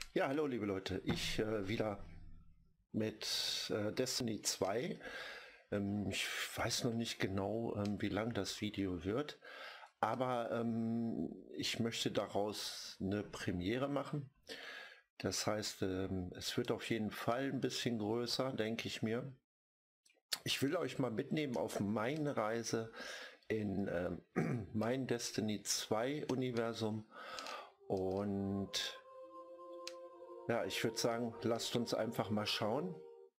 Ja, hallo liebe Leute, ich wieder mit Destiny 2. Ich weiß noch nicht genau, wie lang das Video wird, aber ich möchte daraus eine Premiere machen. Das heißt, es wird auf jeden Fall ein bisschen größer, denke ich mir. Ich will euch mal mitnehmen auf meine Reise in mein Destiny 2 Universum und ja, ich würde sagen, lasst uns einfach mal schauen.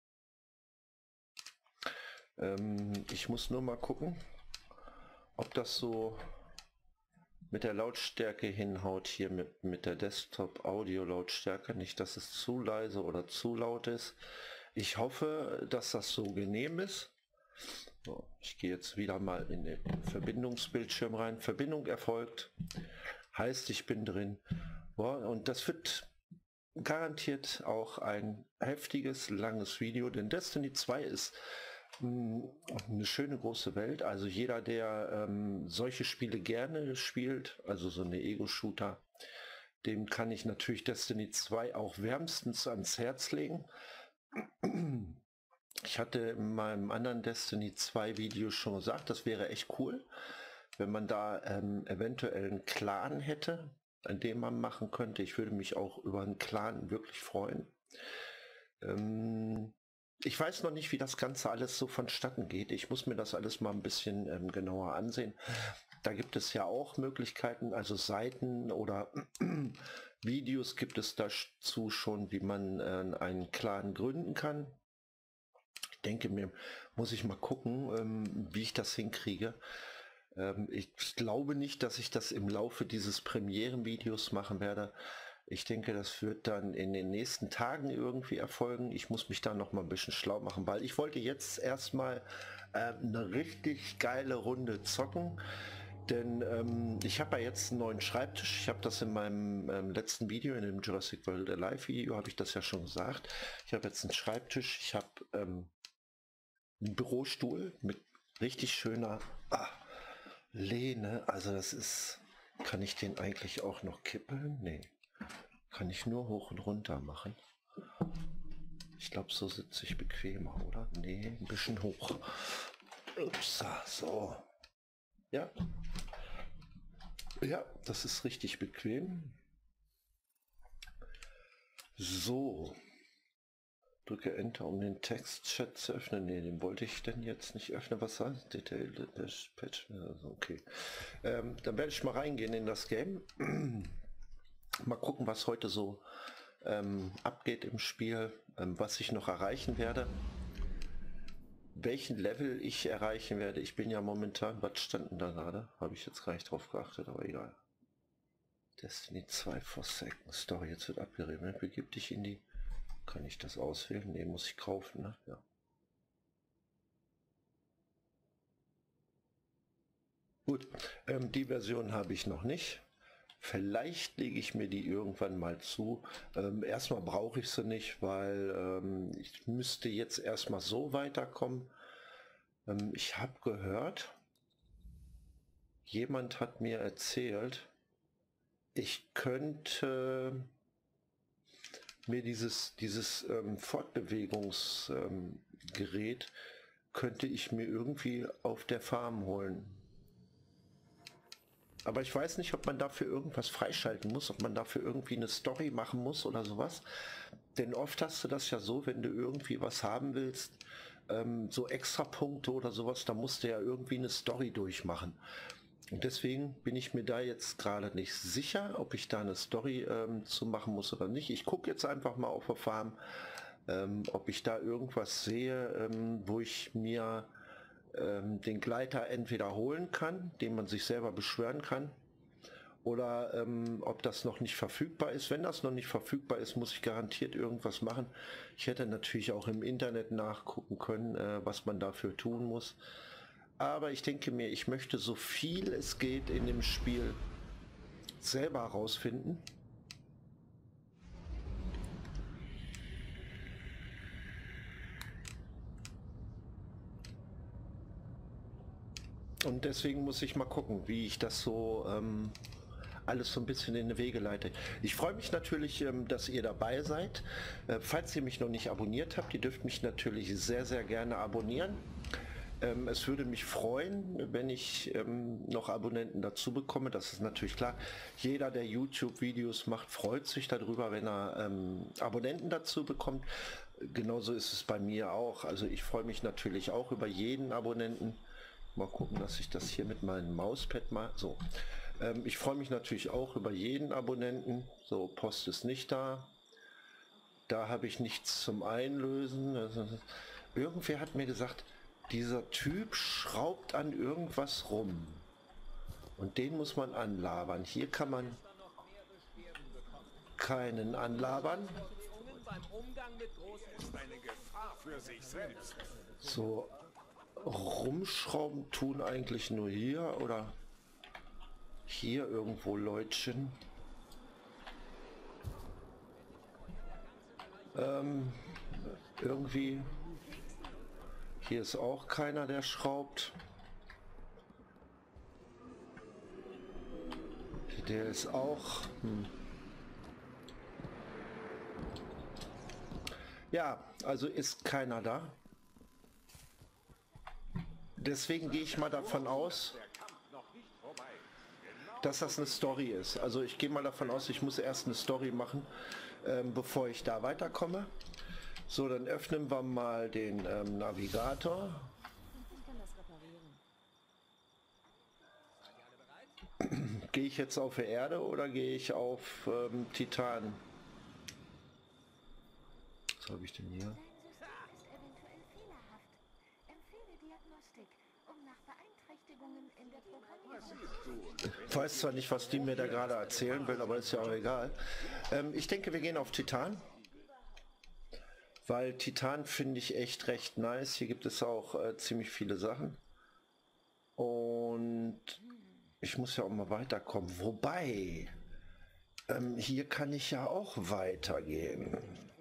Ich muss nur mal gucken, ob das so mit der Lautstärke hinhaut hier mit der Desktop-Audio-Lautstärke. Nicht, dass es zu leise oder zu laut ist. Ich hoffe, dass das so genehm ist. So, ich gehe jetzt wieder mal in den Verbindungsbildschirm rein. Verbindung erfolgt. Heißt, ich bin drin. Boah, und das wird garantiert auch ein heftiges, langes Video, denn Destiny 2 ist eine schöne große Welt. Also jeder, der solche Spiele gerne spielt, also so eine Ego-Shooter, dem kann ich natürlich Destiny 2 auch wärmstens ans Herz legen. Ich hatte in meinem anderen Destiny 2 Video schon gesagt, das wäre echt cool, wenn man da eventuell einen Clan hätte, an dem man machen könnte. Ich würde mich auch über einen Clan wirklich freuen. Ich weiß noch nicht, wie das Ganze alles so vonstatten geht. Ich muss mir das alles mal ein bisschen genauer ansehen. Da gibt es ja auch Möglichkeiten, also Seiten oder Videos gibt es dazu schon, wie man einen Clan gründen kann. Ich denke mir, muss ich mal gucken, wie ich das hinkriege. Ich glaube nicht, dass ich das im Laufe dieses Premierenvideos machen werde. Ich denke, das wird dann in den nächsten Tagen irgendwie erfolgen. Ich muss mich da noch mal ein bisschen schlau machen, weil ich wollte jetzt erstmal eine richtig geile Runde zocken. Denn ich habe ja jetzt einen neuen Schreibtisch. Ich habe das in meinem letzten Video, in dem Jurassic World Alive Video, habe ich das ja schon gesagt. Ich habe jetzt einen Schreibtisch. Ich habe einen Bürostuhl mit richtig schöner Lehne. Also das ist, kann ich den eigentlich auch noch kippeln? Nee. Kann ich nur hoch und runter machen. Ich glaube, so sitze ich bequemer, oder? Nee, ein bisschen hoch. Ups, so. Ja. Ja, das ist richtig bequem. So. Drücke Enter, um den Textchat zu öffnen. Nee, den wollte ich denn jetzt nicht öffnen. Was heißt Detail Patch? Also okay. Dann werde ich mal reingehen in das Game. Mal gucken, was heute so abgeht im Spiel, was ich noch erreichen werde, welchen Level ich erreichen werde. Ich bin ja momentan, was stand denn da gerade? Habe ich jetzt gar nicht drauf geachtet, aber egal. Destiny 2 Forsaken Story, jetzt wird abgerieben. Begib dich in die... Kann ich das auswählen? Ne, muss ich kaufen, ne? Ja. Gut, die Version habe ich noch nicht. Vielleicht lege ich mir die irgendwann mal zu. Erstmal brauche ich sie nicht, weil ich müsste jetzt erstmal so weiterkommen. Ich habe gehört, jemand hat mir erzählt, ich könnte mir dieses Fortbewegungsgerät könnte ich mir irgendwie auf der Farm holen. Aber ich weiß nicht, ob man dafür irgendwas freischalten muss, ob man dafür irgendwie eine Story machen muss oder sowas. Denn oft hast du das ja so, wenn du irgendwie was haben willst, so Extrapunkte oder sowas, da musst du ja irgendwie eine Story durchmachen. Und deswegen bin ich mir da jetzt gerade nicht sicher, ob ich da eine Story zu machen muss oder nicht. Ich gucke jetzt einfach mal auf der Farm, ob ich da irgendwas sehe, wo ich mir den Gleiter entweder holen kann, den man sich selber beschwören kann, oder ob das noch nicht verfügbar ist. Wenn das noch nicht verfügbar ist, muss ich garantiert irgendwas machen. Ich hätte natürlich auch im Internet nachgucken können, was man dafür tun muss. Aber ich denke mir, ich möchte so viel es geht in dem Spiel selber herausfinden. Und deswegen muss ich mal gucken, wie ich das so alles so ein bisschen in die Wege leite. Ich freue mich natürlich, dass ihr dabei seid. Falls ihr mich noch nicht abonniert habt, ihr dürft mich natürlich sehr, sehr gerne abonnieren. Es würde mich freuen, wenn ich noch Abonnenten dazu bekomme. Das ist natürlich klar. Jeder, der YouTube-Videos macht, freut sich darüber, wenn er Abonnenten dazu bekommt. Genauso ist es bei mir auch. Also ich freue mich natürlich auch über jeden Abonnenten. Mal gucken, dass ich das hier mit meinem Mauspad mal so. Ich freue mich natürlich auch über jeden Abonnenten. So, Post ist nicht da. Da habe ich nichts zum Einlösen. Also, irgendwer hat mir gesagt, dieser Typ schraubt an irgendwas rum. Und den muss man anlabern. Hier kann man keinen anlabern. So, rumschrauben tun eigentlich nur hier oder hier irgendwo Leutchen. Irgendwie hier ist auch keiner, der schraubt. Der ist auch... Ja, also ist keiner da. Deswegen gehe ich mal davon aus, dass das eine Story ist. Also ich gehe mal davon aus, ich muss erst eine Story machen, bevor ich da weiterkomme. So, dann öffnen wir mal den Navigator. Gehe ich jetzt auf die Erde oder gehe ich auf Titan? Was habe ich denn hier? Ich weiß zwar nicht, was die mir da gerade erzählen will, aber ist ja auch egal. Ich denke, wir gehen auf Titan. Weil Titan finde ich echt recht nice. Hier gibt es auch ziemlich viele Sachen. Und ich muss ja auch mal weiterkommen. Wobei, hier kann ich ja auch weitergehen.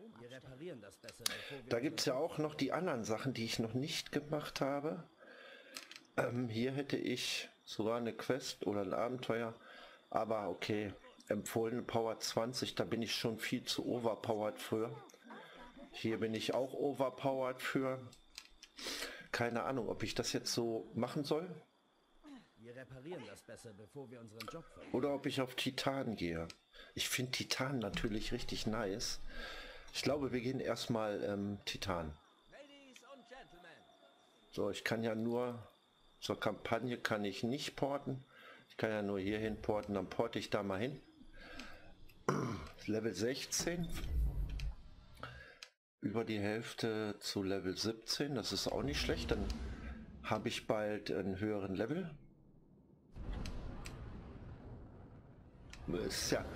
Da gibt es ja auch noch die anderen Sachen, die ich noch nicht gemacht habe. Hier hätte ich sogar eine Quest oder ein Abenteuer. Aber okay, empfohlene Power 20, da bin ich schon viel zu overpowered für. Hier bin ich auch overpowered für. Keine Ahnung, ob ich das jetzt so machen soll. Wir reparieren das besser, bevor wir unseren Job verlieren. Oder ob ich auf Titan gehe. Ich finde Titan natürlich richtig nice. Ich glaube, wir gehen erstmal Titan. So, ich kann ja nur... Zur Kampagne kann ich nicht porten. Ich kann ja nur hier hin porten, dann porte ich da mal hin. Level 16. Über die Hälfte zu Level 17, das ist auch nicht schlecht, dann habe ich bald einen höheren Level. Ist ja,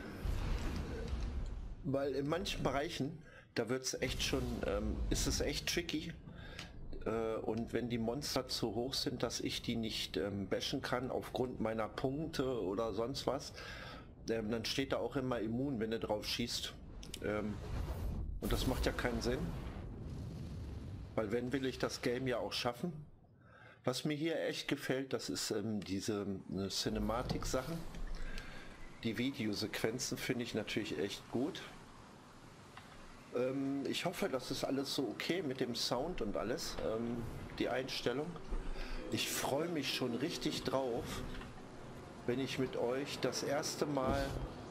weil in manchen Bereichen, da wird es echt schon, ist es echt tricky. Und wenn die Monster zu hoch sind, dass ich die nicht bashen kann aufgrund meiner Punkte oder sonst was, dann steht da auch immer immun, wenn du drauf schießt. Und das macht ja keinen Sinn. Weil wenn will ich das Game ja auch schaffen. Was mir hier echt gefällt, das ist diese Cinematic-Sachen. Die Videosequenzen finde ich natürlich echt gut. Ich hoffe, das ist alles so okay mit dem Sound und alles. Die Einstellung. Ich freue mich schon richtig drauf, wenn ich mit euch das erste Mal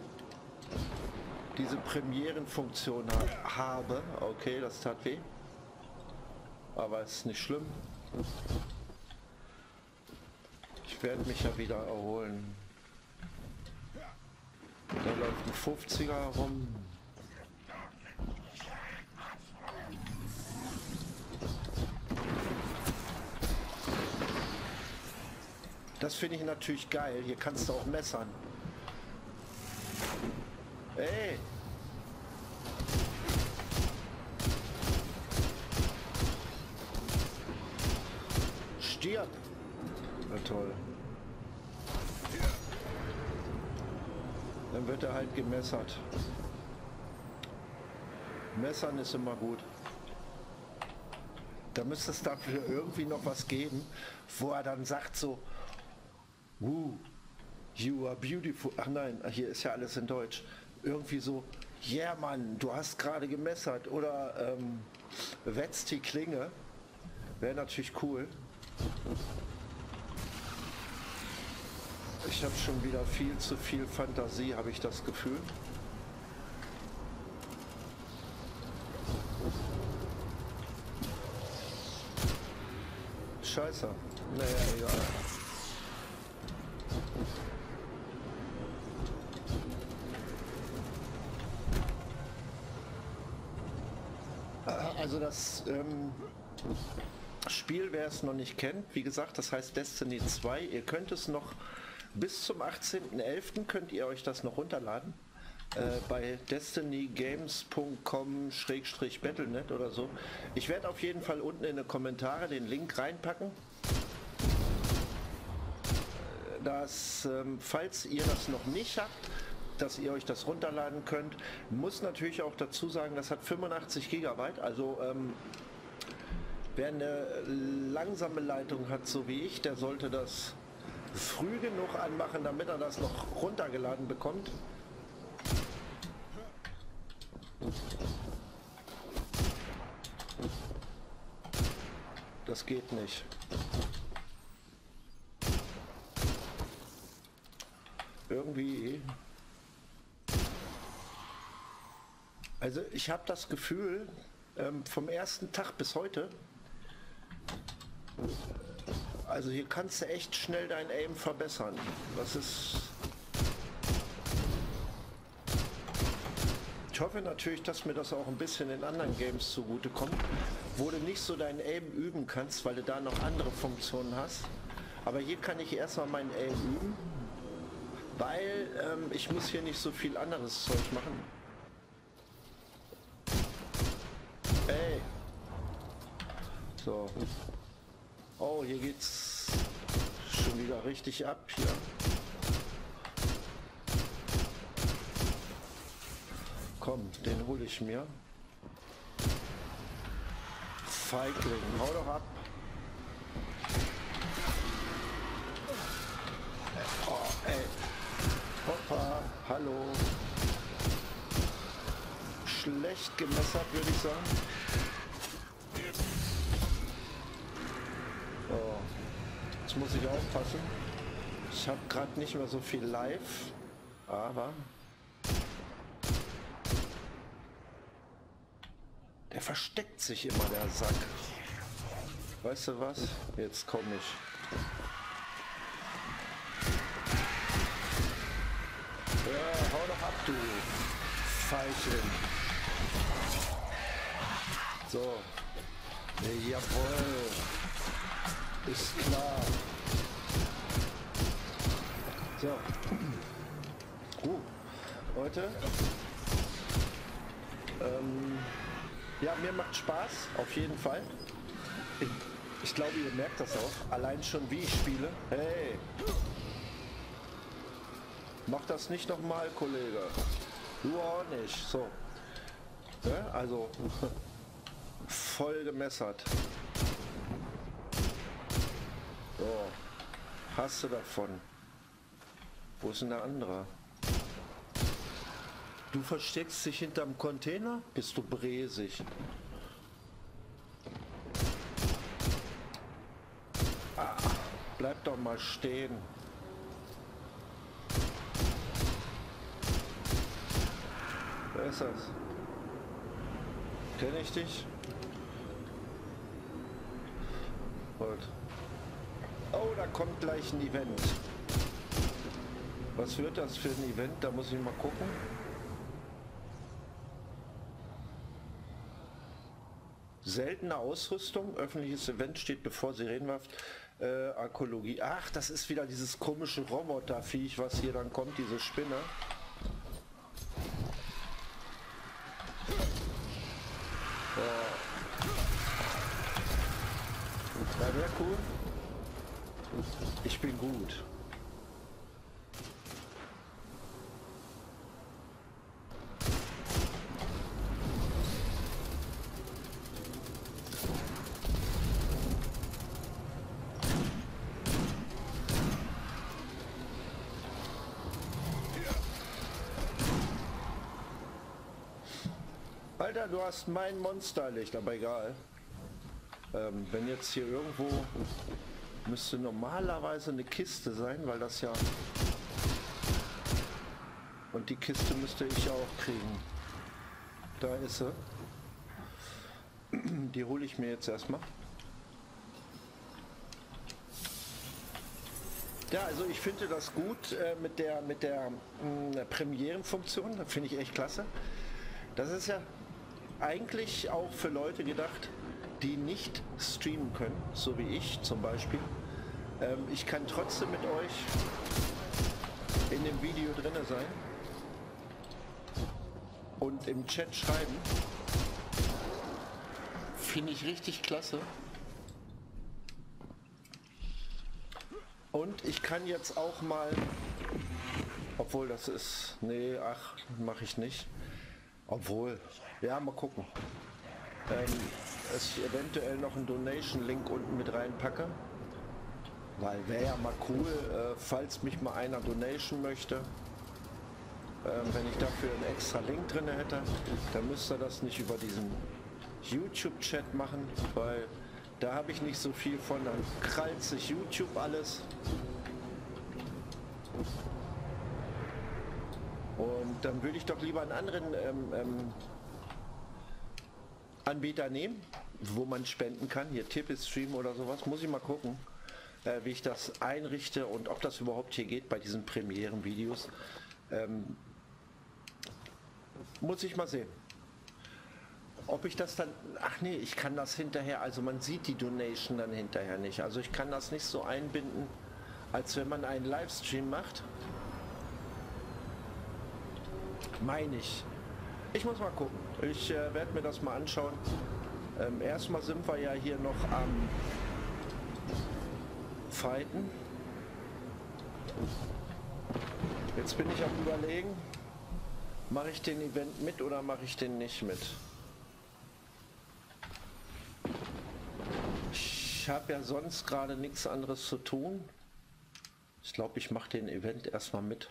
diese Premierenfunktion habe. Okay, das tat weh. Aber es ist nicht schlimm. Ich werde mich ja wieder erholen. Da läuft ein 50er rum. Das finde ich natürlich geil. Hier kannst du auch messern. Ey! Stirb! Na toll. Dann wird er halt gemessert. Messern ist immer gut. Da müsste es dafür irgendwie noch was geben, wo er dann sagt so, You are beautiful. Ach nein, hier ist ja alles in Deutsch. Irgendwie so, yeah Mann, du hast gerade gemessert. Oder wetzt die Klinge. Wäre natürlich cool. Ich habe schon wieder viel zu viel Fantasie, habe ich das Gefühl. Scheiße. Naja, egal. Also das Spiel, wer es noch nicht kennt, wie gesagt, das heißt Destiny 2. Ihr könnt es noch bis zum 18.11. könnt ihr euch das noch runterladen. Bei destinygames.com/battlenet oder so. Ich werde auf jeden Fall unten in die Kommentare den Link reinpacken. Dass, falls ihr das noch nicht habt, dass ihr euch das runterladen könnt. Muss natürlich auch dazu sagen, das hat 85 GB, also wer eine langsame Leitung hat, so wie ich, der sollte das früh genug anmachen, damit er das noch runtergeladen bekommt. Das geht nicht. Irgendwie. Also ich habe das Gefühl, vom ersten Tag bis heute, also hier kannst du echt schnell dein Aim verbessern. Das ist... Ich hoffe natürlich, dass mir das auch ein bisschen in anderen Games zugutekommt, wo du nicht so dein Aim üben kannst, weil du da noch andere Funktionen hast. Aber hier kann ich erstmal mein Aim üben, weil ich muss hier nicht so viel anderes Zeug machen. Ey. So. Oh, hier geht's schon wieder richtig ab hier. Komm, den hole ich mir. Feigling, hau doch ab. Oh, ey. Hoppa, hallo. Schlecht gemessert, würde ich sagen. Oh. Jetzt muss ich aufpassen. Ich habe gerade nicht mehr so viel live, aber der versteckt sich immer, der Sack. Weißt du was? Jetzt komme ich. Ja, hau doch ab, du Feigling. So. Jawohl. Ist klar. So. Leute. Ja, mir macht Spaß, auf jeden Fall. Ich glaube, ihr merkt das auch. Allein schon, wie ich spiele. Hey! Mach das nicht nochmal, Kollege. Du auch nicht. So. Ja, also, voll gemessert. So. Hast du davon. Wo ist denn der andere? Du versteckst dich hinterm Container? Bist du bresig? Ah, bleib doch mal stehen. Wer ist das? Kenn ich dich? Gut. Oh, da kommt gleich ein Event. Was wird das für ein Event? Da muss ich mal gucken. Seltene Ausrüstung, öffentliches Event steht bevor, Sirenenwaft, Arkologie. Ach, das ist wieder dieses komische Roboterviech, was hier dann kommt, diese Spinne. Ja, wäre cool. Ich bin gut. Alter, du hast mein Monster erlegt, aber egal. Wenn jetzt hier irgendwo müsste normalerweise eine Kiste sein, weil das ja... Und die Kiste müsste ich auch kriegen. Da ist sie. Die hole ich mir jetzt erstmal. Ja, also ich finde das gut mit der Premierenfunktion. Das finde ich echt klasse. Das ist ja eigentlich auch für Leute gedacht, die nicht streamen können, so wie ich zum Beispiel. Ich kann trotzdem mit euch in dem Video drinne sein und im Chat schreiben. Finde ich richtig klasse. Und ich kann jetzt auch mal, obwohl das ist, nee, ach, mache ich nicht. Obwohl, ja, mal gucken. Es eventuell noch einen Donation-Link unten mit reinpacke. Weil wäre ja mal cool, falls mich mal einer Donation möchte. Wenn ich dafür einen extra Link drin hätte, dann müsste er das nicht über diesen YouTube-Chat machen, weil da habe ich nicht so viel von, dann krallt sich YouTube alles. Und dann würde ich doch lieber einen anderen Anbieter nehmen, wo man spenden kann. Hier Tippestream oder sowas. Muss ich mal gucken, wie ich das einrichte und ob das überhaupt hier geht bei diesen Premieren-Videos. Muss ich mal sehen. Ob ich das dann... Ach nee, ich kann das hinterher... Also man sieht die Donation dann hinterher nicht. Also ich kann das nicht so einbinden, als wenn man einen Livestream macht. Meine ich. Ich muss mal gucken. Ich werde mir das mal anschauen. Erstmal sind wir ja hier noch am Fighten. Jetzt bin ich am Überlegen, mache ich den Event mit oder mache ich den nicht mit? Ich habe ja sonst gerade nichts anderes zu tun. Ich glaube, ich mache den Event erstmal mit.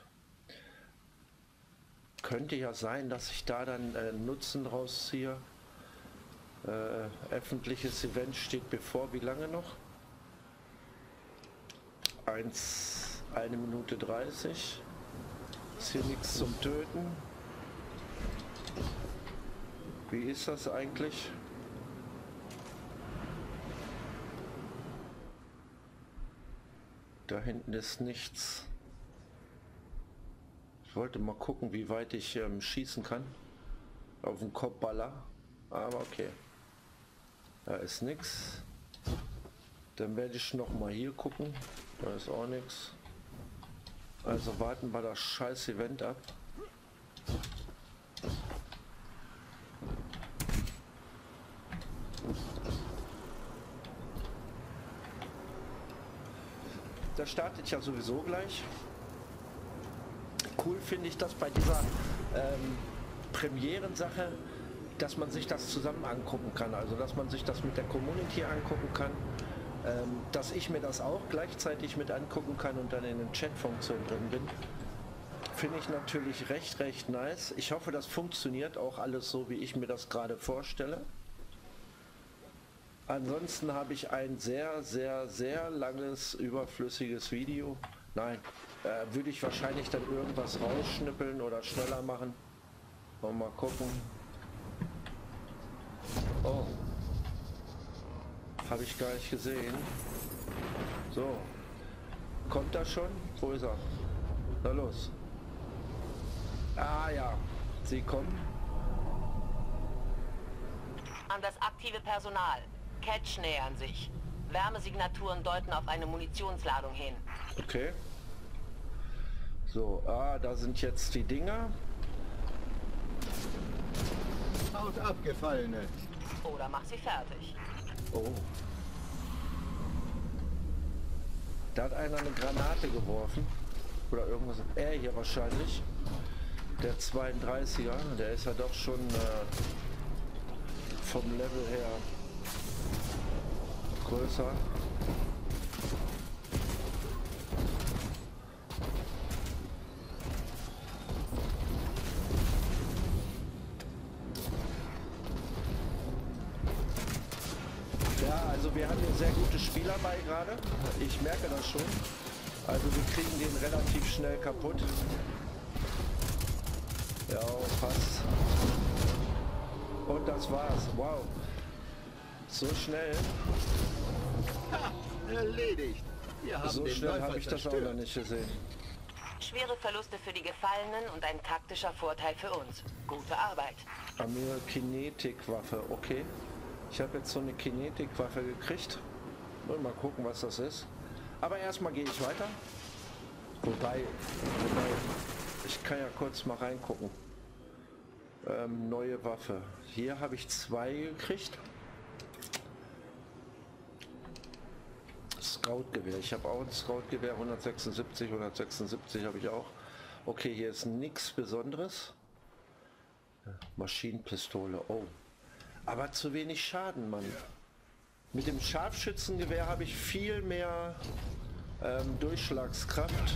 Könnte ja sein, dass ich da dann Nutzen rausziehe. Öffentliches Event steht bevor. Wie lange noch? 1 Minute 30. Ist hier nichts zum Töten. Wie ist das eigentlich? Da hinten ist nichts. Ich wollte mal gucken, wie weit ich schießen kann. Auf den Kopfballer. Aber okay. Da ist nichts. Dann werde ich noch mal hier gucken. Da ist auch nichts. Also warten wir das scheiß Event ab. Das startet ja sowieso gleich. Cool finde ich das bei dieser Premieren-Sache, dass man sich das zusammen angucken kann. Also dass man sich das mit der Community angucken kann. Dass ich mir das auch gleichzeitig mit angucken kann und dann in den Chat-Funktion drin bin. Finde ich natürlich recht nice. Ich hoffe, das funktioniert auch alles so, wie ich mir das gerade vorstelle. Ansonsten habe ich ein sehr langes, überflüssiges Video. Nein, würde ich wahrscheinlich dann irgendwas rausschnippeln oder schneller machen. Mal gucken. Oh. Habe ich gar nicht gesehen. So. Kommt er schon? Wo ist er? Na los. Ah ja, sie kommen. An das aktive Personal. Catch nähern sich. Wärmesignaturen deuten auf eine Munitionsladung hin. Okay. So, da sind jetzt die Dinger. Haut abgefallene. Oder mach sie fertig. Oh. Da hat einer eine Granate geworfen. Oder irgendwas. Er hier wahrscheinlich. Der 32er. Der ist ja doch schon vom Level her größer. Also wir haben hier sehr gute Spieler bei gerade. Ich merke das schon. Also wir kriegen den relativ schnell kaputt. Ja, fast. Und das war's. Wow. So schnell. Ha, erledigt. Wir haben So den schnell Läufer habe ich das auch zerstört. noch nicht gesehen. Schwere Verluste für die Gefallenen und ein taktischer Vorteil für uns. Gute Arbeit. Eine Kinetikwaffe, okay. Ich habe jetzt so eine Kinetikwaffe gekriegt. Und mal gucken, was das ist. Aber erstmal gehe ich weiter. Wobei, ich kann ja kurz mal reingucken. Neue Waffe. Hier habe ich 2 gekriegt. Scout-Gewehr. Ich habe auch ein Scout-Gewehr, 176 habe ich auch. Okay, hier ist nichts Besonderes. Maschinenpistole, oh. Aber zu wenig Schaden, Mann. Mit dem Scharfschützengewehr habe ich viel mehr Durchschlagskraft.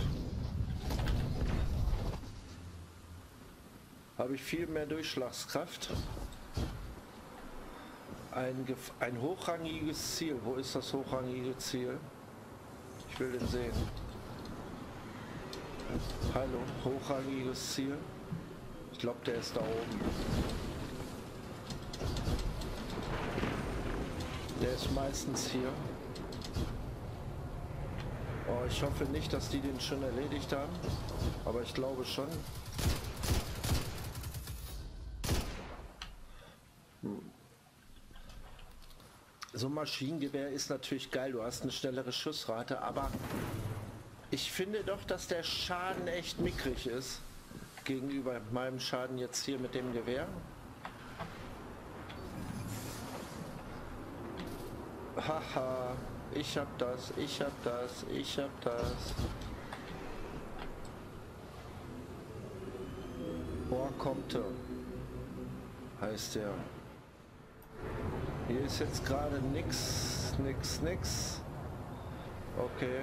Ein hochrangiges Ziel. Wo ist das hochrangige Ziel? Ich will den sehen. Hallo, hochrangiges Ziel. Ich glaube, der ist da oben. Der ist meistens hier. Oh, ich hoffe nicht, dass die den schon erledigt haben. Aber ich glaube schon. So ein Maschinengewehr ist natürlich geil. Du hast eine schnellere Schussrate. Aber ich finde doch, dass der Schaden echt mickrig ist. Gegenüber meinem Schaden jetzt hier mit dem Gewehr. Haha, ich hab das. Boah, kommt er. Heißt der. Hier ist jetzt gerade nix. Okay.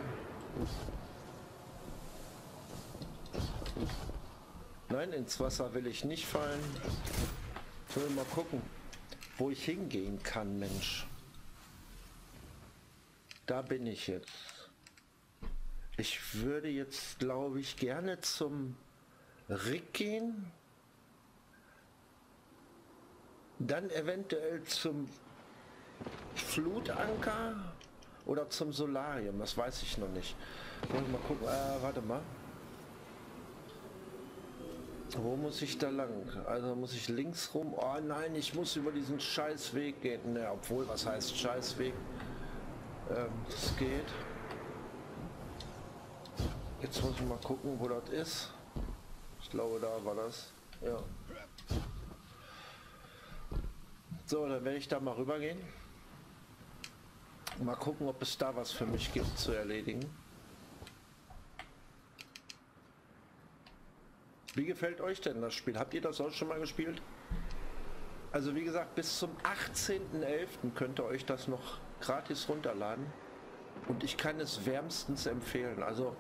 Nein, ins Wasser will ich nicht fallen. Ich will mal gucken, wo ich hingehen kann, Mensch. Da bin ich jetzt. Ich würde jetzt, glaube ich, gerne zum Rig gehen. Dann eventuell zum Flutanker oder zum Solarium. Das weiß ich noch nicht. Muss mal gucken. Warte mal. Wo muss ich da lang? Also muss ich links rum? Oh nein, ich muss über diesen Scheißweg gehen. Ne, obwohl, was heißt Scheißweg? Das geht. Jetzt muss ich mal gucken, wo das ist. Ich glaube, da war das. Ja. So, dann werde ich da mal rüber gehen. Mal gucken, ob es da was für mich gibt zu erledigen. Wie gefällt euch denn das Spiel? Habt ihr das auch schon mal gespielt? Also wie gesagt, bis zum 18.11. könnt ihr euch das noch gratis runterladen. Und ich kann es wärmstens empfehlen. Also,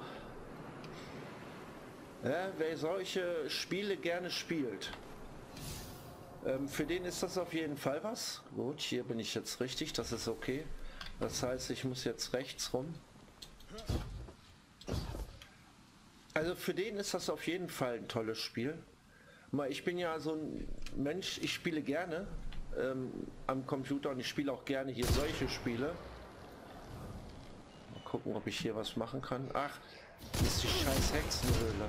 ja, wer solche Spiele gerne spielt, für den ist das auf jeden Fall was. Gut, hier bin ich jetzt richtig, das ist okay. Das heißt, ich muss jetzt rechts rum. Also für den ist das auf jeden Fall ein tolles Spiel. Ich bin ja so ein Mensch, ich spiele gerne am Computer und ich spiele auch gerne hier solche Spiele. Mal gucken, ob ich hier was machen kann. Ach, das ist die scheiß Hexenhöhle.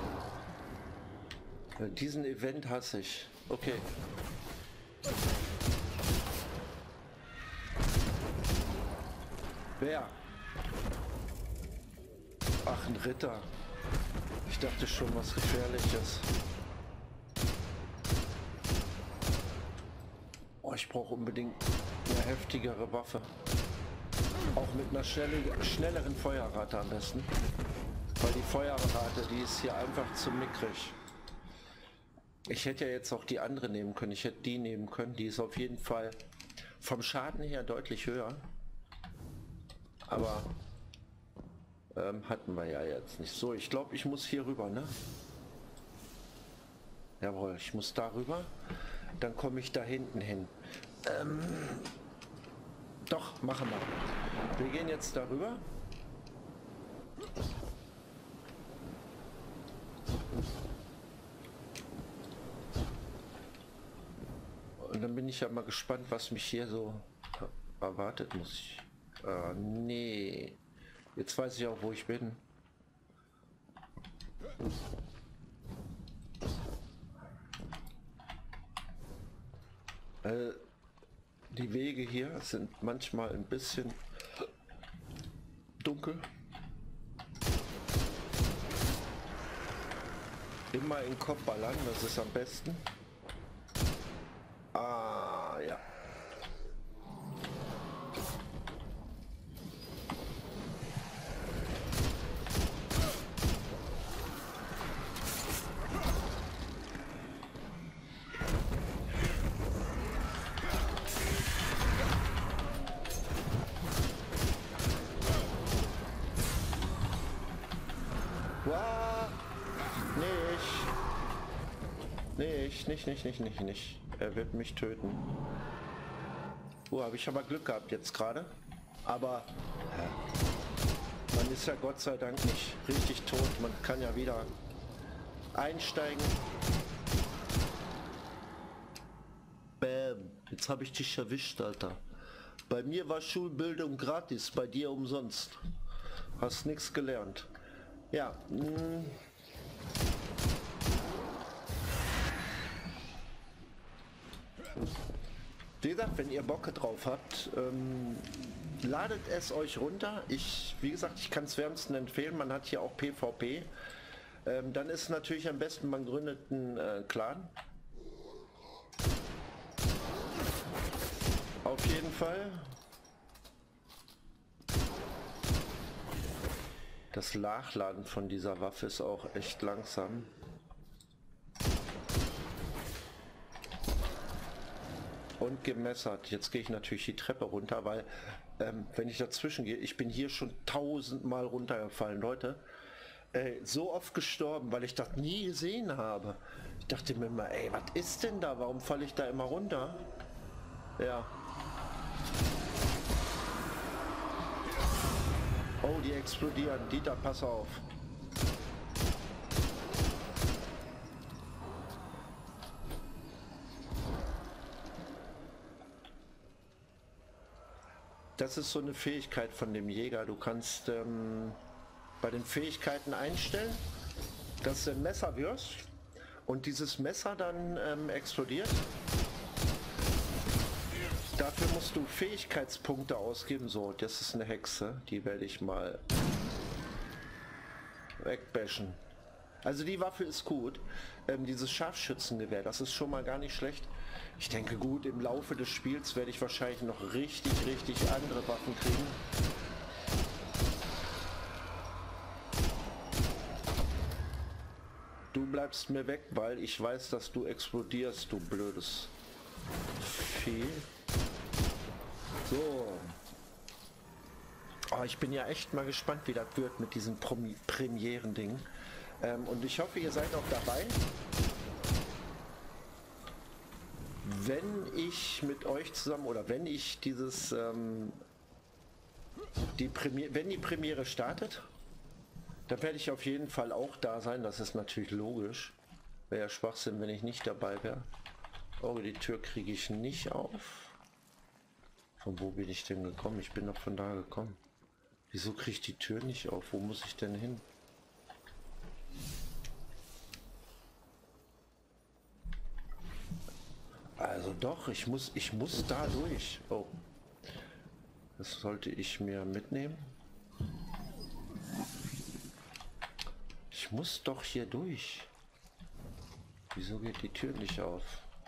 Diesen Event hasse ich. Okay. Wer? Ach, ein Ritter. Ich dachte schon, was Gefährliches. Oh, ich brauche unbedingt eine heftigere Waffe. Auch mit einer schnelleren Feuerrate am besten. Weil die Feuerrate, die ist hier einfach zu mickrig. Ich hätte ja jetzt auch die andere nehmen können. Ich hätte die nehmen können. Die ist auf jeden Fall vom Schaden her deutlich höher. Aber hatten wir ja jetzt nicht. So, ich glaube, ich muss hier rüber, ne? Jawohl, ich muss da rüber. Dann komme ich da hinten hin. Doch, machen wir. Wir gehen jetzt darüber. Und dann bin ich ja mal gespannt, was mich hier so erwartet, muss ich. Nee. Jetzt weiß ich auch, wo ich bin. Die Wege hier sind manchmal ein bisschen dunkel. Immer in Kopf ballern, das ist am besten. Ah, ja. Nicht. Er wird mich töten. Habe ich aber Glück gehabt jetzt gerade. Aber man ist ja Gott sei Dank nicht richtig tot. Man kann ja wieder einsteigen. Bam. Jetzt habe ich dich erwischt, Alter. Bei mir war Schulbildung gratis, bei dir umsonst. Hast nichts gelernt. Ja. Wie gesagt, wenn ihr Bock drauf habt, ladet es euch runter. Wie gesagt, ich kann es wärmsten empfehlen. Man hat hier auch PvP. Dann ist natürlich am besten, man gründet einen Clan. Auf jeden Fall. Das Nachladen von dieser Waffe ist auch echt langsam. Und gemessert. Jetzt gehe ich natürlich die Treppe runter, weil wenn ich dazwischen gehe, ich bin hier schon 1000-mal runtergefallen, Leute. So oft gestorben, weil ich das nie gesehen habe. Ich dachte mir immer, ey, was ist denn da? Warum falle ich da immer runter? Ja. Oh, die explodieren. Dieter, pass auf. Das ist so eine Fähigkeit von dem Jäger. Du kannst bei den Fähigkeiten einstellen, dass du ein Messer wirst und dieses Messer dann explodiert. Dafür musst du Fähigkeitspunkte ausgeben. So, das ist eine Hexe. Die werde ich mal wegbashen. Also die Waffe ist gut. Dieses Scharfschützengewehr, das ist schon mal gar nicht schlecht. Ich denke gut, im Laufe des Spiels werde ich wahrscheinlich noch richtig andere Waffen kriegen. Du bleibst mir weg, weil ich weiß, dass du explodierst, du blödes Vieh. So. Oh, ich bin ja echt mal gespannt, wie das wird mit diesem Premieren-Ding. Und ich hoffe, ihr seid auch dabei. Wenn ich mit euch zusammen oder wenn ich dieses wenn die Premiere startet, dann werde ich auf jeden Fall auch da sein. Das ist natürlich logisch. Wäre ja Schwachsinn, wenn ich nicht dabei wäre. Oh, die Tür kriege ich nicht auf. Von wo bin ich denn gekommen? Ich bin doch von da gekommen. Wieso kriege ich die Tür nicht auf? Wo muss ich denn hin? Also doch, ich muss da durch. Oh. Das sollte ich mir mitnehmen. Ich muss doch hier durch. Wieso geht die Tür nicht auf?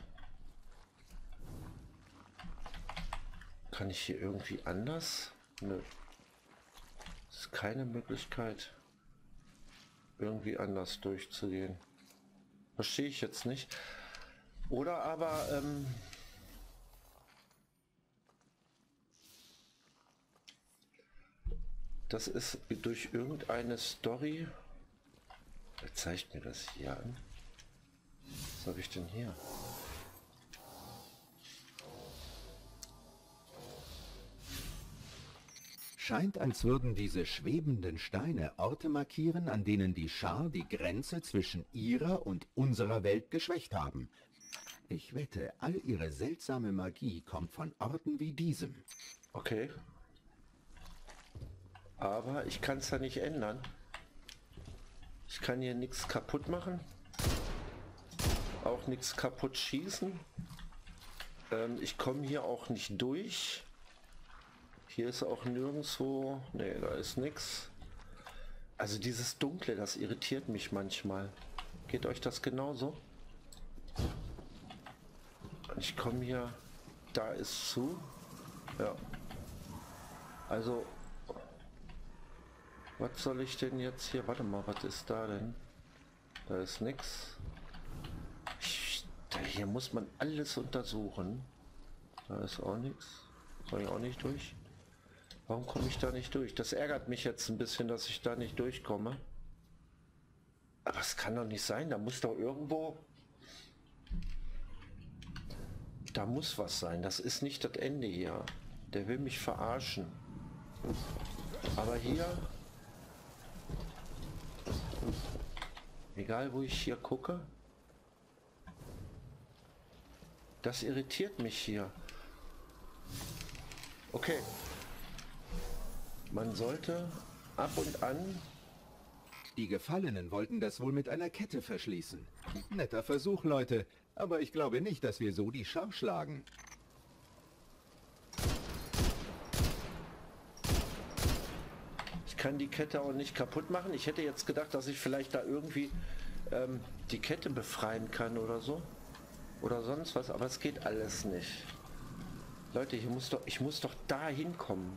Kann ich hier irgendwie anders? Nö. Es ist keine Möglichkeit, irgendwie anders durchzugehen. Verstehe ich jetzt nicht. Oder aber das ist durch irgendeine Story. Wer zeigt mir das hier an? Was habe ich denn hier? scheint, als würden diese schwebenden Steine Orte markieren, an denen die Schar die Grenze zwischen ihrer und unserer Welt geschwächt haben. Ich wette, all ihre seltsame Magie kommt von Orten wie diesem. Okay. Aber ich kann es ja nicht ändern. Ich kann hier nichts kaputt machen. Auch nichts kaputt schießen. Ich komme hier auch nicht durch. Hier ist auch nirgendwo... Ne, da ist nichts. Also dieses Dunkle, das irritiert mich manchmal. Geht euch das genauso? Ich komme hier... Da ist zu. Ja. Also... Was soll ich denn jetzt hier... Warte mal, was ist da denn? Da ist nichts. Hier muss man alles untersuchen. Da ist auch nichts. Soll ich auch nicht durch? Warum komme ich da nicht durch? Das ärgert mich jetzt ein bisschen, dass ich da nicht durchkomme. Aber es kann doch nicht sein. Da muss doch irgendwo... Da muss was sein. Das ist nicht das Ende hier. Der will mich verarschen. Aber hier... Egal, wo ich hier gucke... Das irritiert mich hier. Okay. Man sollte ab und an... Die Gefallenen wollten das wohl mit einer Kette verschließen. Netter Versuch, Leute. Aber ich glaube nicht, dass wir so die Schar schlagen. Ich kann die Kette auch nicht kaputt machen. Ich hätte jetzt gedacht, dass ich vielleicht da irgendwie die Kette befreien kann oder so. Oder sonst was, aber es geht alles nicht. Leute, ich muss doch da hinkommen.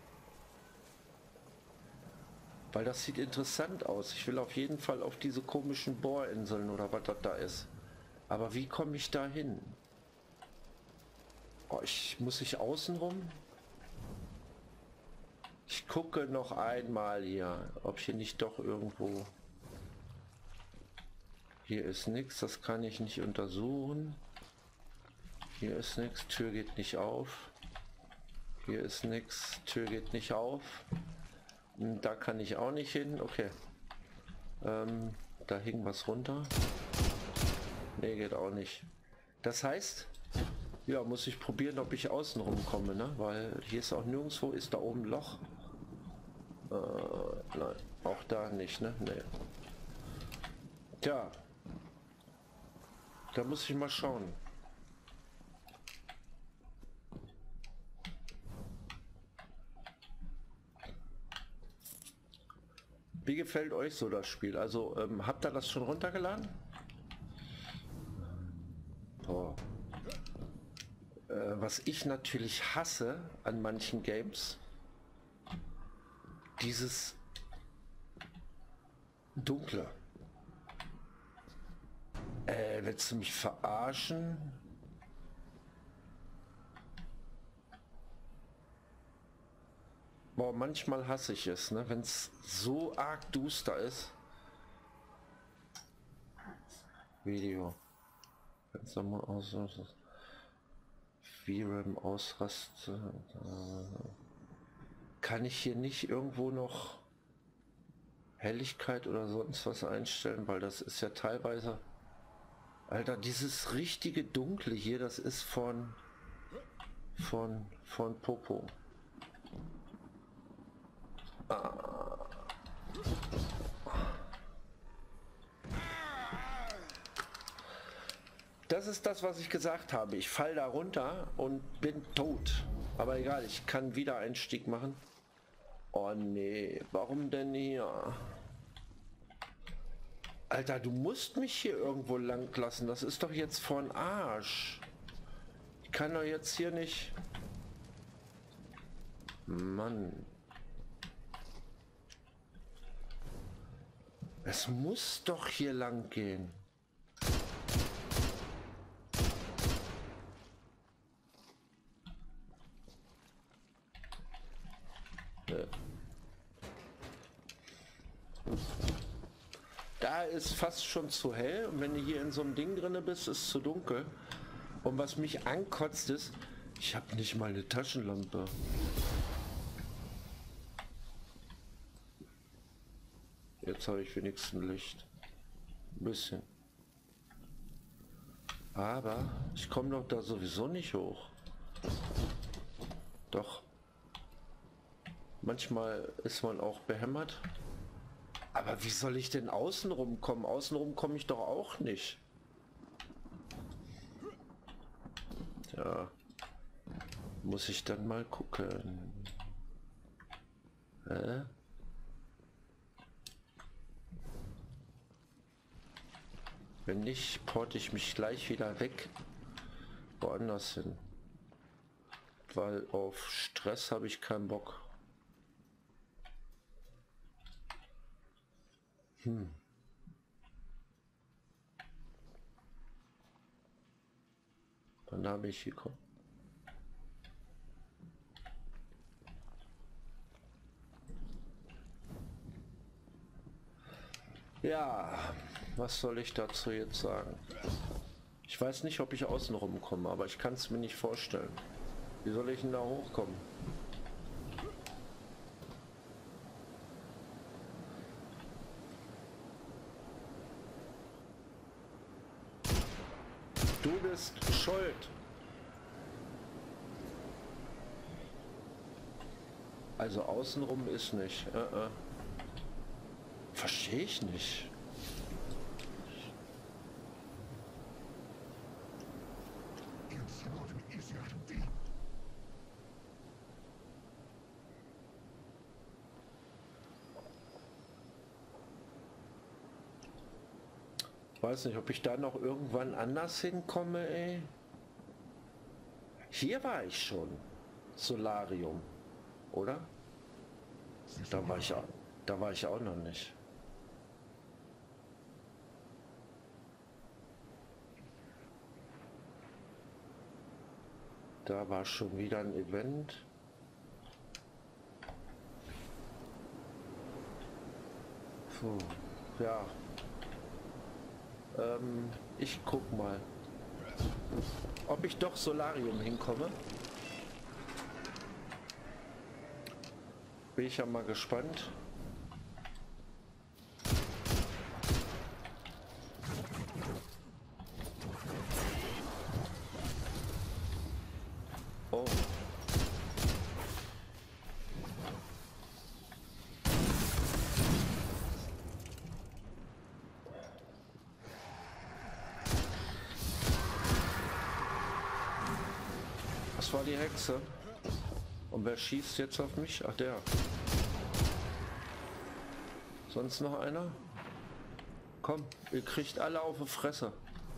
Weil das sieht interessant aus. Ich will auf jeden Fall auf diese komischen Bohrinseln oder was das da ist. Aber wie komme ich da hin? Oh, muss ich außen rum? Ich gucke noch einmal hier, ob hier nicht doch irgendwo... Hier ist nichts, das kann ich nicht untersuchen. Hier ist nichts, Tür geht nicht auf. Hier ist nichts, Tür geht nicht auf. Da kann ich auch nicht hin, okay. Da hing was runter. Ne, geht auch nicht. Das heißt, ja, muss ich probieren, ob ich außen rumkomme, ne? Weil hier ist auch nirgendwo, ist da oben ein Loch. Nein, auch da nicht, ne? Nee. Tja. Da muss ich mal schauen. Wie gefällt euch so das Spiel? Also habt ihr das schon runtergeladen? Oh. Was ich natürlich hasse an manchen Games, dieses Dunkle. Willst du mich verarschen? Boah, manchmal hasse ich es, ne? Wenn es so arg duster ist. Video. Jetzt mal aus. VRAM ausrasten. Kann ich hier nicht irgendwo noch Helligkeit oder sonst was einstellen, weil das ist ja teilweise... Alter, dieses richtige Dunkle hier, das ist von Popo. Das ist das, was ich gesagt habe. Ich fall da runter und bin tot. Aber egal, ich kann wieder Einstieg machen. Oh nee, warum denn hier? Alter, du musst mich hier irgendwo lang lassen. Das ist doch jetzt von Arsch. Ich kann doch jetzt hier nicht... Mann. Es muss doch hier lang gehen. Da ist fast schon zu hell und wenn du hier in so einem Ding drinne bist, ist es zu dunkel. Und was mich ankotzt ist, ich habe nicht mal eine Taschenlampe. Jetzt habe ich wenigstens Licht. Ein bisschen. Aber ich komme doch da sowieso nicht hoch. Doch. Manchmal ist man auch behämmert. Aber wie soll ich denn außenrum kommen? Außenrum komme ich doch auch nicht. Ja. Muss ich dann mal gucken. Hä? Wenn nicht, porte ich mich gleich wieder weg. Woanders hin. Weil auf Stress habe ich keinen Bock. Wann habe ich gekommen? Ja, was soll ich dazu jetzt sagen? Ich weiß nicht, ob ich außen rumkomme, aber ich kann es mir nicht vorstellen. Wie soll ich denn da hochkommen? Du bist schuld. Also außenrum ist nicht. Verstehe ich nicht. Weiß nicht, ob ich da noch irgendwann anders hinkomme, ey. Hier war ich schon. Solarium. Oder? Da war ich auch noch nicht. Da war schon wieder ein Event. Puh, ja. Ich guck mal, ob ich doch Solarium hinkomme. Bin ich ja mal gespannt. Oh. Das war die Hexe. Und wer schießt jetzt auf mich? Ach, der. Sonst noch einer? Komm, ihr kriegt alle auf die Fresse.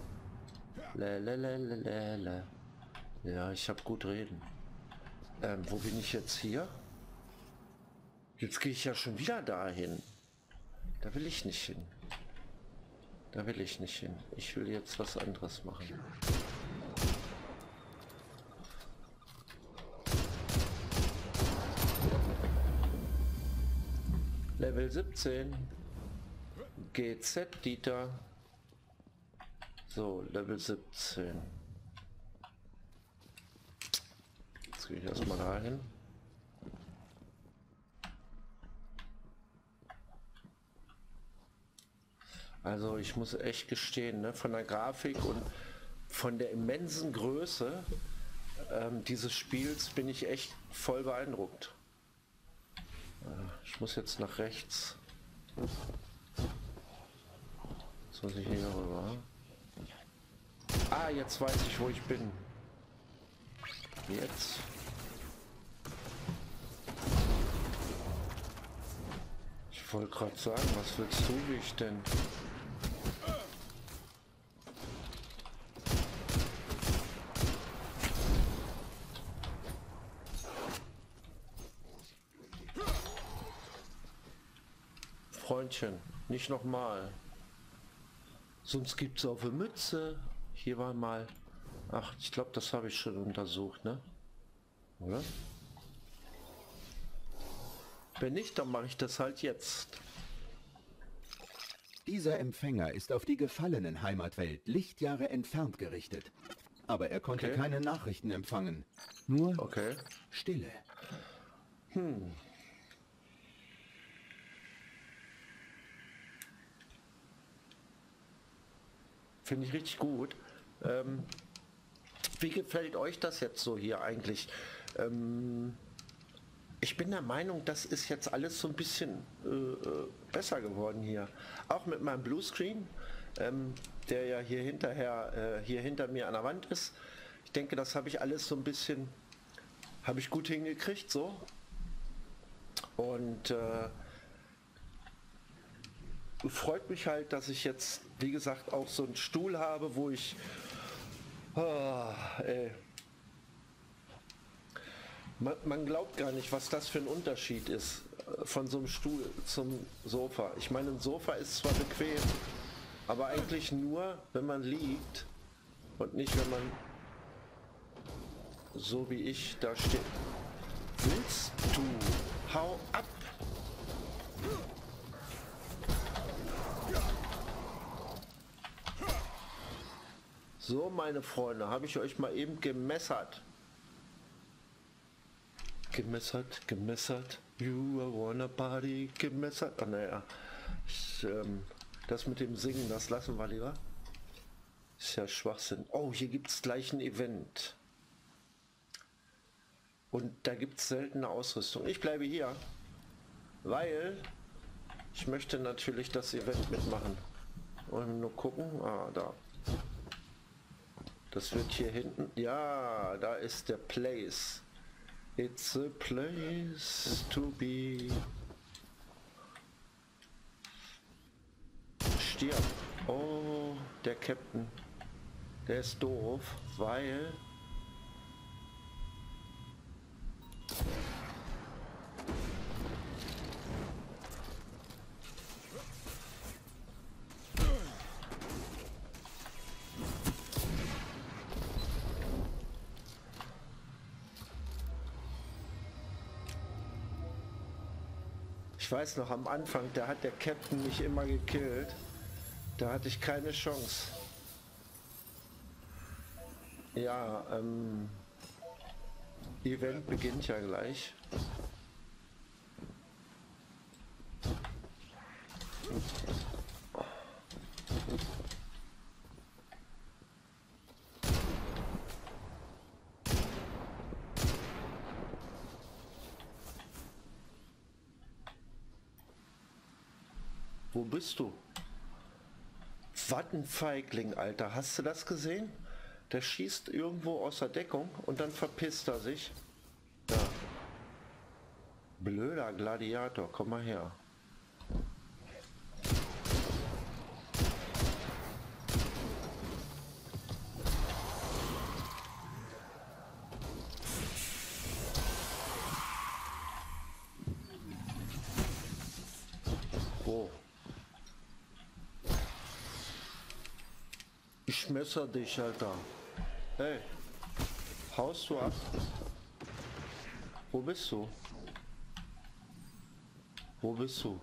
Lalalala. Ja, ich hab gut reden. Wo bin ich jetzt hier? Jetzt gehe ich ja schon wieder dahin. Da will ich nicht hin. Da will ich nicht hin. Ich will jetzt was anderes machen. Level 17. GZ Dieter. So, Level 17. Jetzt gehe ich erstmal dahin. Also ich muss echt gestehen, ne, von der Grafik und von der immensen Größe dieses Spiels bin ich echt voll beeindruckt. Ich muss jetzt nach rechts. Jetzt muss ich hier rüber. Ah, jetzt weiß ich, wo ich bin. Jetzt. Ich wollte gerade sagen, was willst du, wie ich denn? Freundchen, nicht nochmal. Sonst gibt's auf eine Mütze. Hier war mal. Ach, ich glaube, das habe ich schon untersucht, ne? Oder? Wenn nicht, dann mache ich das halt jetzt. Dieser Empfänger ist auf die gefallenen Heimatwelt Lichtjahre entfernt gerichtet. Aber er konnte keine Nachrichten empfangen. Nur Stille. Finde ich richtig gut. Wie gefällt euch das jetzt so hier eigentlich? Ich bin der Meinung, das ist jetzt alles so ein bisschen besser geworden hier. Auch mit meinem Bluescreen, der ja hier hinter mir an der Wand ist. Ich denke, das habe ich alles so ein bisschen, habe ich gut hingekriegt so. Und freut mich halt, dass ich jetzt, wie gesagt, auch so einen Stuhl habe, wo ich man glaubt gar nicht, was das für ein Unterschied ist von so einem Stuhl zum Sofa. Ich meine, ein Sofa ist zwar bequem, aber eigentlich nur, wenn man liegt und nicht, wenn man so wie ich da steht. Willst du? Hau ab! So, meine Freunde, habe ich euch mal eben gemessert. Gemessert. You wanna party, gemessert. Ah, naja. Das mit dem Singen, das lassen wir lieber. Ist ja Schwachsinn. Oh, hier gibt es gleich ein Event. Und da gibt es seltene Ausrüstung. Ich bleibe hier, weil ich möchte natürlich das Event mitmachen. Und nur gucken. Ah, da. Das wird hier hinten. Ja, da ist der Place. It's a place to be. Stirb. Oh, der Captain. Der ist doof, weil... Ich weiß noch, am Anfang, da hat der Captain mich immer gekillt. Da hatte ich keine Chance. Ja, Event beginnt ja gleich. Wo bist du? Was ein Feigling, Alter. Hast du das gesehen? Der schießt irgendwo aus der Deckung und dann verpisst er sich. Ja. Blöder Gladiator, komm mal her. Wo? Ich messer dich, Alter. Hey, haust du ab? Wo bist du? Wo bist du?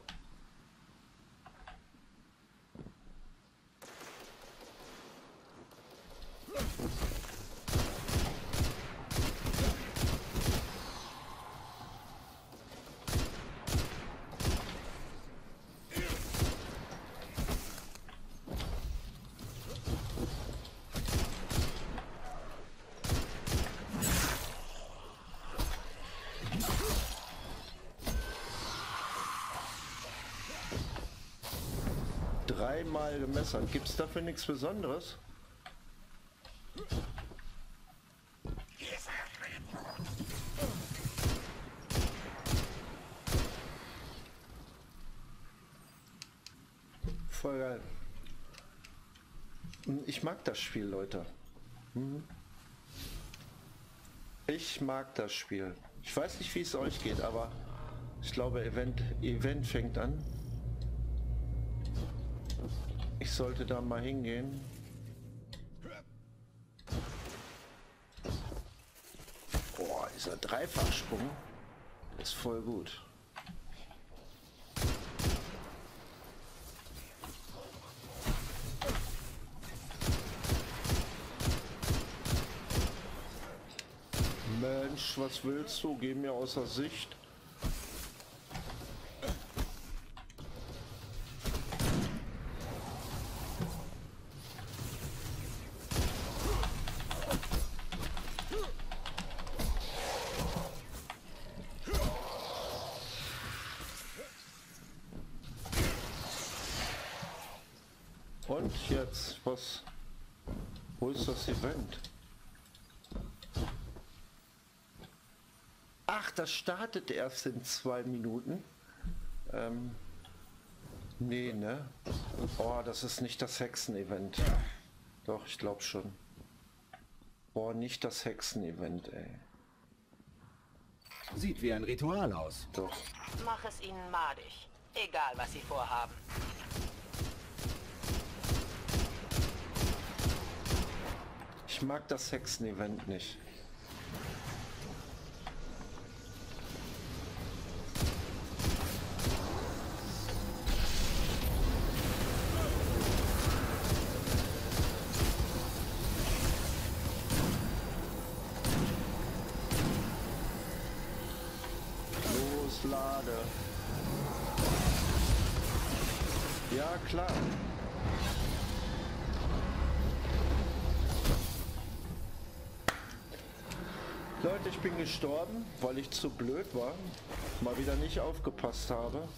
Dreimal gemessert. Gibt es dafür nichts Besonderes? Voll geil. Ich mag das Spiel, Leute. Ich mag das Spiel. Ich weiß nicht, wie es euch geht, aber ich glaube, Event fängt an. Ich sollte da mal hingehen. Boah, dieser Dreifachsprung ist voll gut. Mensch, was willst du? Geh mir außer Sicht. Und jetzt, was? Wo ist das Event? Ach, das startet erst in 2 Minuten. Nee, ne? Oh, das ist nicht das Hexen-Event. Doch, ich glaube schon. Boah, nicht das Hexen-Event, ey. Sieht wie ein Ritual aus. Doch. Mach es ihnen madig. Egal, was sie vorhaben. Ich mag das Hexen-Event nicht. Lade. Ja, klar. Leute, ich bin gestorben, weil ich zu blöd war, mal wieder nicht aufgepasst habe.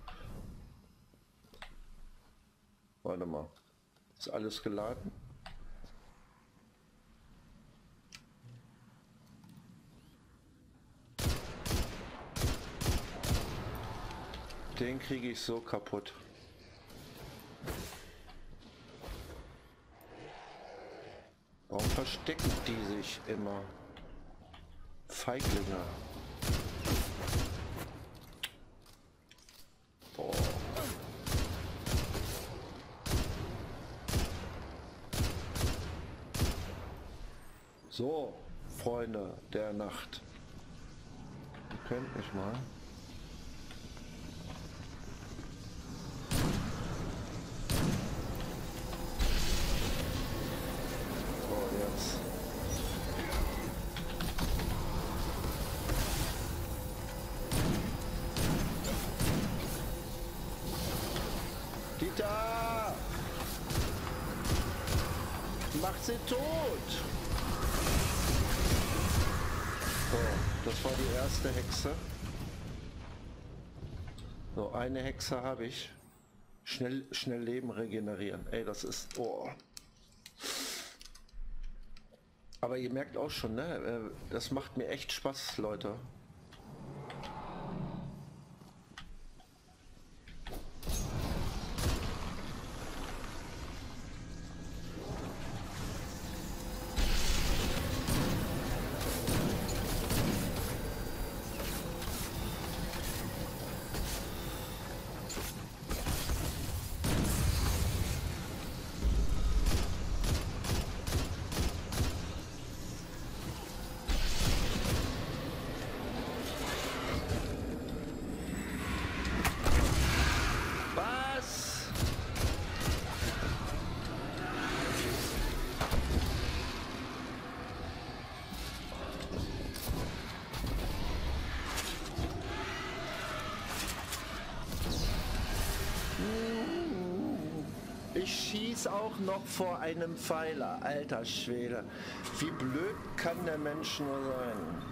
Warte mal. Ist alles geladen? Den kriege ich so kaputt. Warum verstecken die sich immer? Feiglinge. Boah. So, Freunde der Nacht. Ihr könnt mich mal. Dieter! Macht sie tot! So, das war die erste Hexe. So, eine Hexe habe ich. Schnell Leben regenerieren. Ey, das ist... Oh. Aber ihr merkt auch schon, ne? Das macht mir echt Spaß, Leute. Ich schieß auch noch vor einem Pfeiler. Alter Schwede. Wie blöd kann der Mensch nur sein?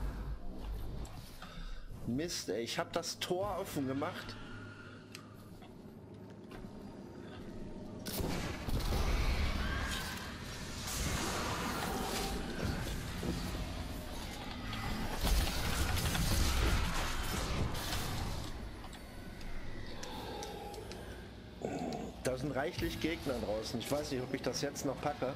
Mist, ey. Ich habe das Tor offen gemacht. Da sind reichlich Gegner draußen. Ich weiß nicht, ob ich das jetzt noch packe.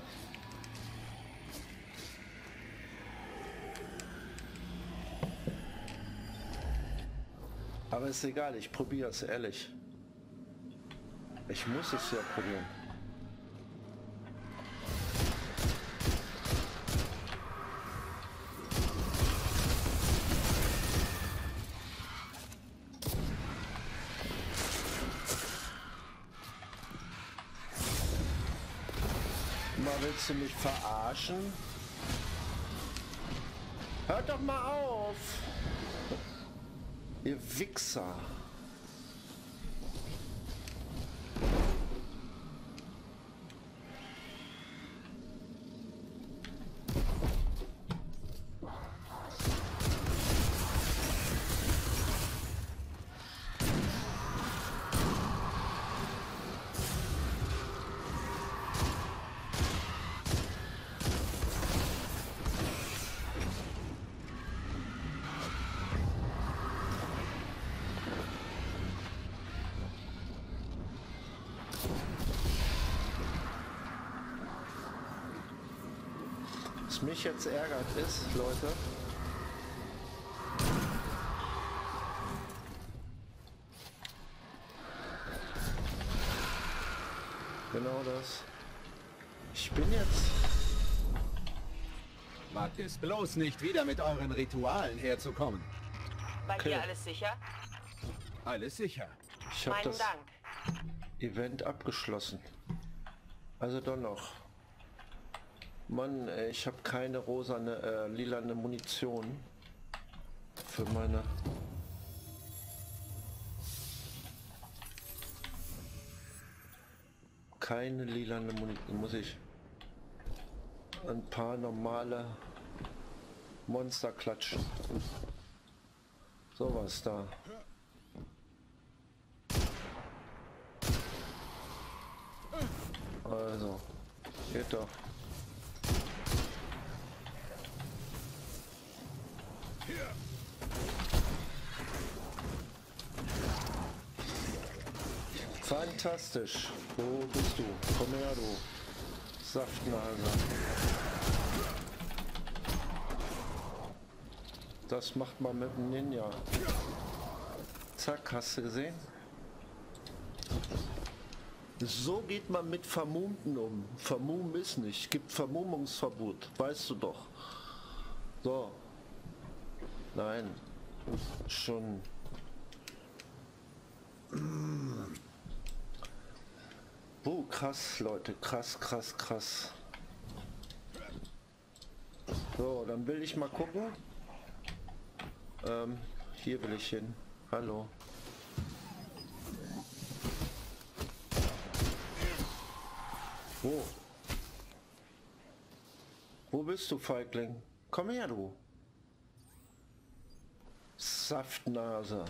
Aber ist egal, ich probiere es ehrlich. Ich muss es ja probieren. Mal, willst du mich verarschen? Hört doch mal auf! Ihr Wichser! Was mich jetzt ärgert ist, Leute, genau das. Ich bin jetzt... Wagt es bloß nicht, wieder mit euren Ritualen herzukommen. Bei Okay. dir alles sicher? Alles sicher. Ich habe Meinen das Dank. Event abgeschlossen. Also doch noch. Mann, ey, ich habe keine rosane, lilane Munition für meine... Keine lilane Munition. Muss ich ein paar normale Monster klatschen. Sowas da. Also, geht doch. Fantastisch. Wo bist du? Komm her, du Saftnase. Das macht man mit dem Ninja. Zack, hast du gesehen? So geht man mit Vermummten um. Vermummen ist nicht. Gibt Vermummungsverbot. Weißt du doch. So. Nein. Schon. Oh, krass, Leute. Krass, krass, krass. So, dann will ich mal gucken. Hier will ich hin. Hallo. Wo? Wo bist du, Feigling? Komm her, du. Saftnase.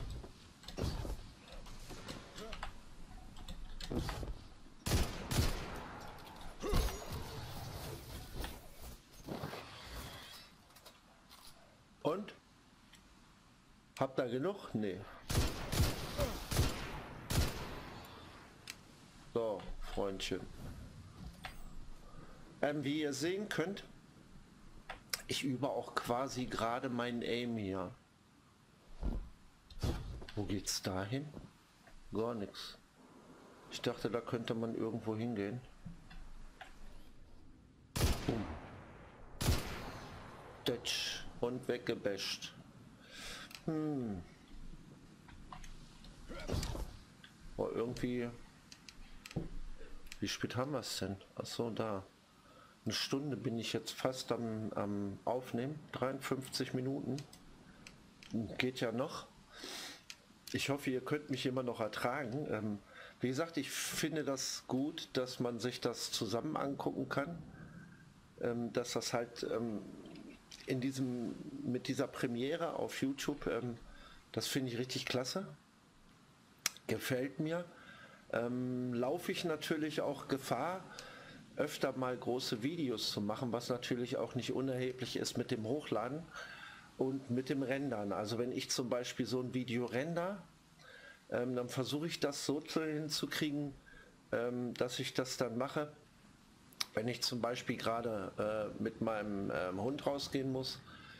Und? Habt ihr genug? Nee. So, Freundchen. Wie ihr sehen könnt, ich übe auch quasi gerade meinen Aim hier. Wo geht's dahin? Gar nichts. Ich dachte, da könnte man irgendwo hingehen. Dutch und weggebasht. Oh, irgendwie... Wie spät haben wir es denn? Achso, da. Eine Stunde bin ich jetzt fast am Aufnehmen. 53 Minuten. Geht ja noch. Ich hoffe, ihr könnt mich immer noch ertragen. Wie gesagt, ich finde das gut, dass man sich das zusammen angucken kann. Dass das halt mit dieser Premiere auf YouTube, das finde ich richtig klasse. Gefällt mir. Laufe ich natürlich auch Gefahr, öfter mal große Videos zu machen, was natürlich auch nicht unerheblich ist mit dem Hochladen und mit dem Rendern. Also wenn ich zum Beispiel so ein Video render, dann versuche ich das so hinzukriegen, dass ich das dann mache, wenn ich zum Beispiel gerade mit meinem Hund rausgehen muss.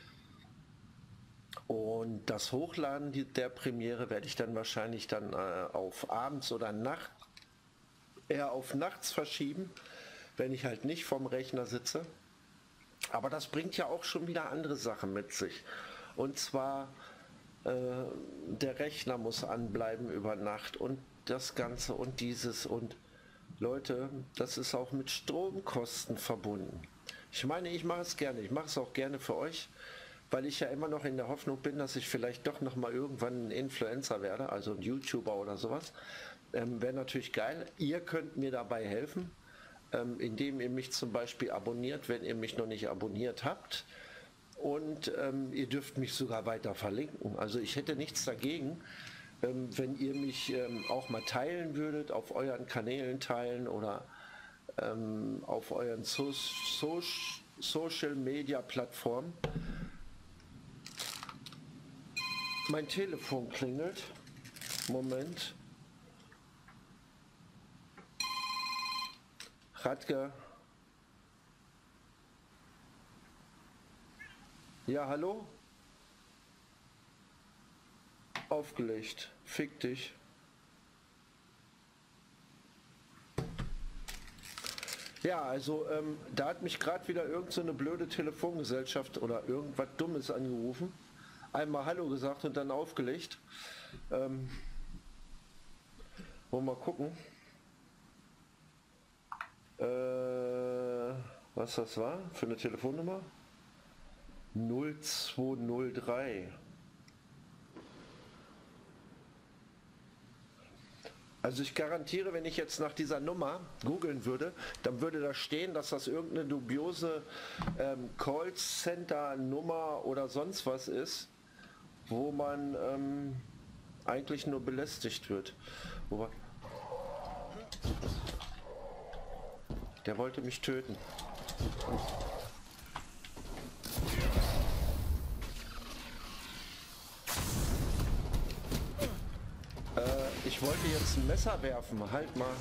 Und das Hochladen der Premiere werde ich dann wahrscheinlich dann auf abends oder eher auf nachts verschieben, wenn ich halt nicht vom Rechner sitze. Aber das bringt ja auch schon wieder andere Sachen mit sich. Und zwar der Rechner muss anbleiben über Nacht und das Ganze und dieses und Leute, das ist auch mit Stromkosten verbunden. Ich meine, ich mache es gerne. Ich mache es auch gerne für euch, weil ich ja immer noch in der Hoffnung bin, dass ich vielleicht doch noch mal irgendwann ein Influencer werde, also ein YouTuber oder sowas. Wäre natürlich geil. Ihr könnt mir dabei helfen, indem ihr mich zum Beispiel abonniert, wenn ihr mich noch nicht abonniert habt. Und ihr dürft mich sogar weiter verlinken. Also ich hätte nichts dagegen, wenn ihr mich auch mal teilen würdet, auf euren Kanälen teilen oder auf euren Social Media Plattformen. Mein Telefon klingelt. Moment. Radke. Ja, hallo? Aufgelegt. Fick dich. Ja, also da hat mich gerade wieder irgend so eine blöde Telefongesellschaft oder irgendwas Dummes angerufen. Einmal Hallo gesagt und dann aufgelegt. Wollen wir mal gucken. Was das war für eine Telefonnummer? 0203. Also ich garantiere, wenn ich jetzt nach dieser Nummer googeln würde, dann würde da stehen, dass das irgendeine dubiose Callcenter-Nummer oder sonst was ist, wo man eigentlich nur belästigt wird. Wobei, der wollte mich töten. Ich wollte jetzt ein Messer werfen, halt mal.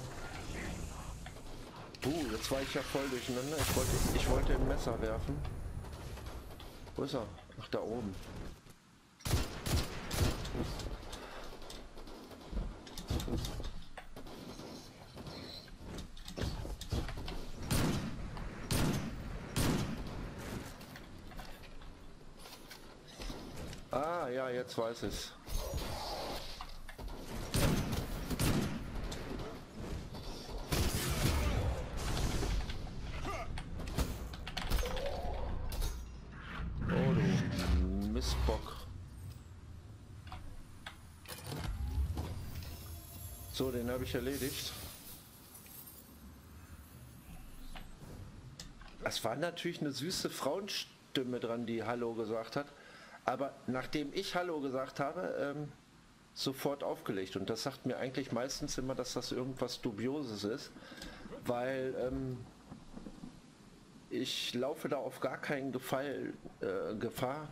Jetzt war ich ja voll durcheinander. Ich wollte ein Messer werfen. Wo ist er? Ach, da oben. Ah, ja, jetzt weiß ich's. Mistbock. So, den habe ich erledigt. Es war natürlich eine süße Frauenstimme dran, die Hallo gesagt hat. Aber nachdem ich Hallo gesagt habe, sofort aufgelegt. Und das sagt mir eigentlich meistens immer, dass das irgendwas Dubioses ist. Weil ich laufe da auf gar keinen Gefahr,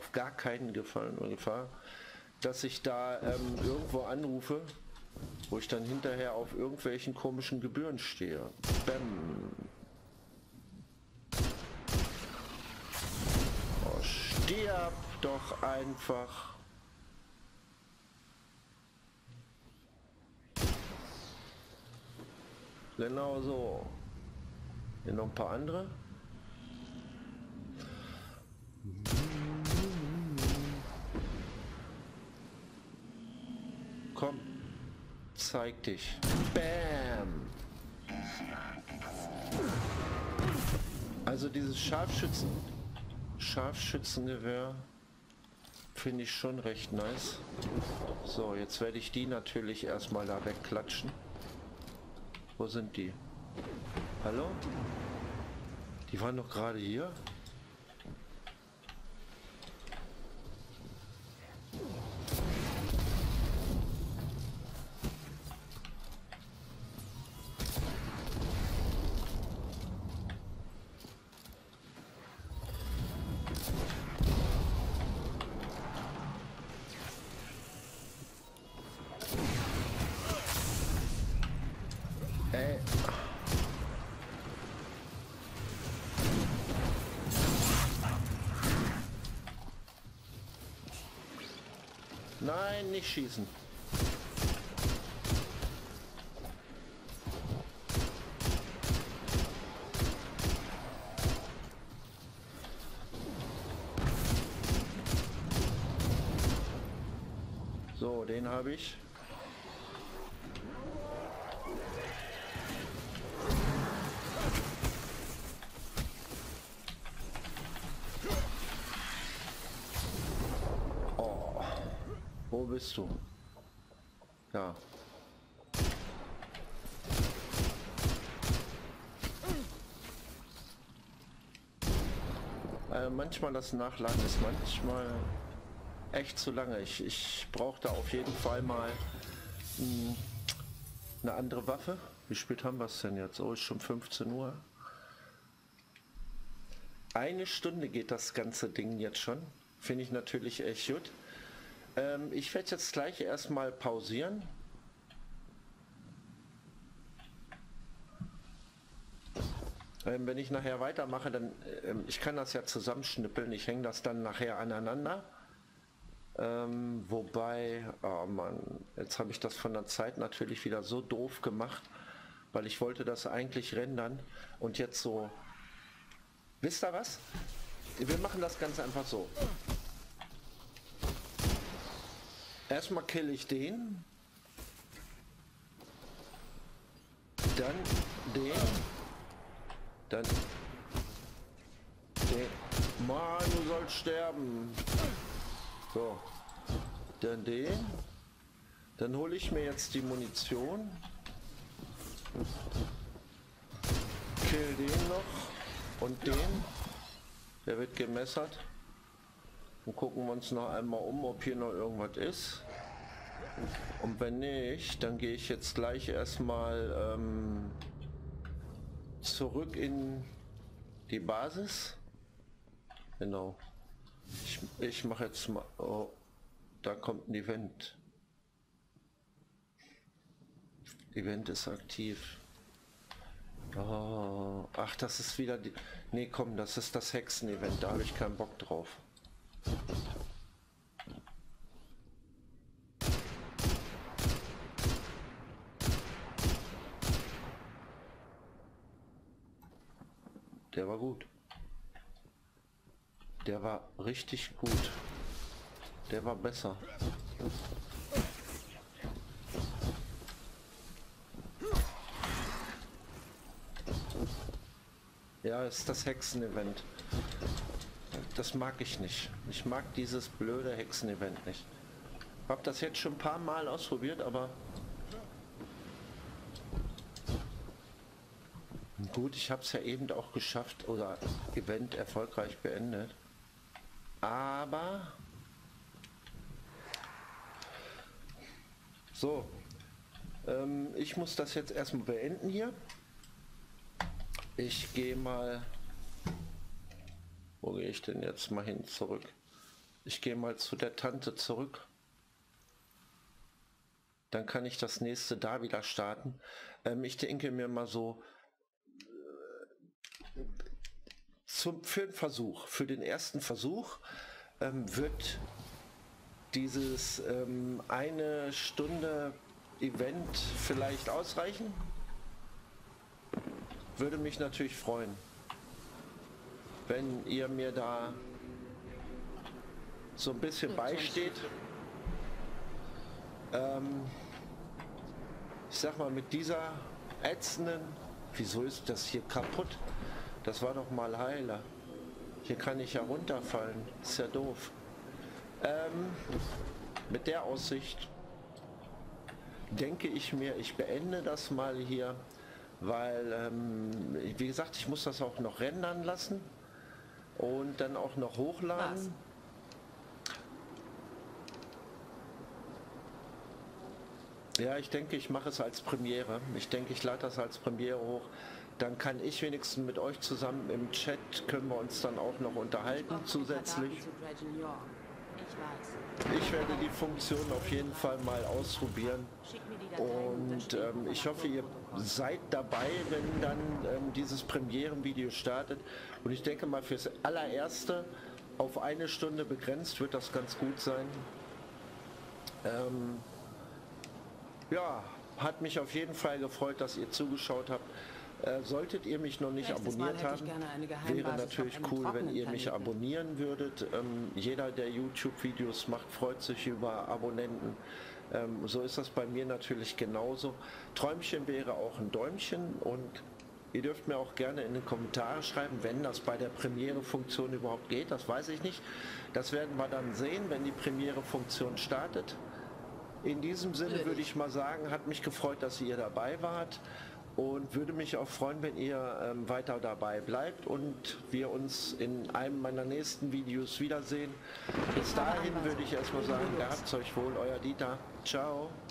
dass ich da irgendwo anrufe, wo ich dann hinterher auf irgendwelchen komischen Gebühren stehe. Bäm. Oh, stirb doch einfach. Genau so. Hier noch ein paar andere. Komm, zeig dich. Bam! Also dieses Scharfschützengewehr finde ich schon recht nice. So, jetzt werde ich die natürlich erstmal da wegklatschen. Wo sind die? Hallo? Die waren doch gerade hier. Nein, nicht schießen. So, den habe ich. Wo bist du? Ja. Manchmal das Nachladen ist manchmal echt zu lange. Ich brauche da auf jeden Fall mal eine andere Waffe. Wie spät haben wir es denn jetzt? Oh, ist schon 15 Uhr. Eine Stunde geht das ganze Ding jetzt schon. Finde ich natürlich echt gut. Ich werde jetzt gleich erstmal pausieren. Wenn ich nachher weitermache, dann ich kann das ja zusammenschnippeln, ich hänge das dann nachher aneinander. Wobei, oh Mann, jetzt habe ich das von der Zeit natürlich wieder so doof gemacht, weil ich wollte das eigentlich rendern und jetzt so, wisst ihr was? Wir machen das ganz einfach so. Erstmal kill ich den, dann den, dann den. Mann, du sollst sterben. So, dann den, dann hole ich mir jetzt die Munition, kill den noch und den, der wird gemessert. Und gucken wir uns noch einmal um, ob hier noch irgendwas ist. Und wenn nicht, dann gehe ich jetzt gleich erstmal zurück in die Basis. Genau. Ich mache jetzt mal... Oh, da kommt ein Event. Event ist aktiv. Oh, ach, das ist wieder die... Nee, komm, das ist das Hexen-Event. Da habe ich keinen Bock drauf. Der war gut. Der war richtig gut. Der war besser. Ja, ist das Hexen-Event. Das mag ich nicht. Ich mag dieses blöde Hexen-Event nicht. Hab das jetzt schon ein paar Mal ausprobiert, aber gut, ich habe es ja eben auch geschafft oder Event erfolgreich beendet. Aber so, ich muss das jetzt erstmal beenden hier. Ich gehe mal, wo gehe ich denn jetzt mal hin zurück? Ich gehe mal zu der Tante zurück. Dann kann ich das nächste da wieder starten. Ich denke mir mal so, für den Versuch, für den ersten Versuch wird dieses eine Stunde Event vielleicht ausreichen. Würde mich natürlich freuen, wenn ihr mir da so ein bisschen beisteht. Ich sag mal, mit dieser ätzenden, wieso ist das hier kaputt? Das war doch mal heiler. Hier kann ich ja runterfallen. Ist ja doof. Mit der Aussicht denke ich mir, ich beende das mal hier, weil, wie gesagt, ich muss das auch noch rendern lassen und dann auch noch hochladen. Ja, ich denke, ich mache es als Premiere. Ich denke, ich lade das als Premiere hoch. Dann kann ich wenigstens mit euch zusammen im Chat, können wir uns dann auch noch unterhalten zusätzlich. Ich werde die Funktion auf jeden Fall mal ausprobieren und ich hoffe, ihr seid dabei, wenn dann dieses Premierenvideo startet. Und ich denke mal, fürs allererste auf eine Stunde begrenzt wird das ganz gut sein. Ja, hat mich auf jeden Fall gefreut, dass ihr zugeschaut habt. Solltet ihr mich noch nicht abonniert haben, wäre natürlich cool, wenn ihr mich abonnieren würdet. Jeder, der YouTube-Videos macht, freut sich über Abonnenten. So ist das bei mir natürlich genauso. Träumchen wäre auch ein Däumchen und ihr dürft mir auch gerne in den Kommentaren schreiben, wenn das bei der Premiere-Funktion überhaupt geht. Das weiß ich nicht. Das werden wir dann sehen, wenn die Premiere-Funktion startet. In diesem Sinne würde ich mal sagen, hat mich gefreut, dass ihr dabei wart. Und würde mich auch freuen, wenn ihr weiter dabei bleibt und wir uns in einem meiner nächsten Videos wiedersehen. Bis dahin würde ich erstmal sagen, gehabt's euch wohl, euer Dieter. Ciao.